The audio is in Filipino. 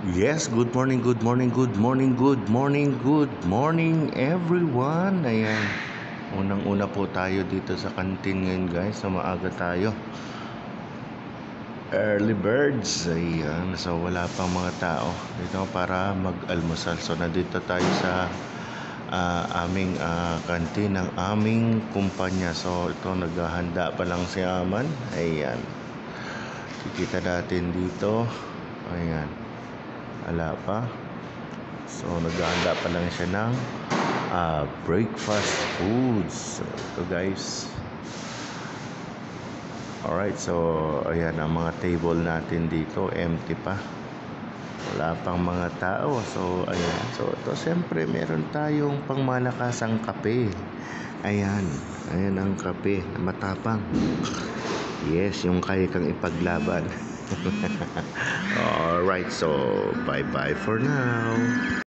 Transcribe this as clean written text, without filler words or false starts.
Yes, good morning, good morning, good morning, good morning, good morning everyone. Ayan, unang-una po tayo dito sa kantin ngayon guys, so maaga tayo. Early birds, ayan, so wala pang mga tao dito para mag-almusal. So nandito tayo sa aming kantin ng aming kumpanya. So ito, naghahanda pa lang si Aman. Ayan, kikita natin dito. Ayan, wala pa. So naghahanda pa lang siya ng breakfast foods. So ito guys. Alright, so ayan ang mga table natin dito, empty pa. Wala pang mga tao. So ayan, so ito siyempre meron tayong pangmalakasang kape. Ayan, ayan ang kape na matapang. Yes, yung kaya kang ipaglaban. Alright, so bye bye for now.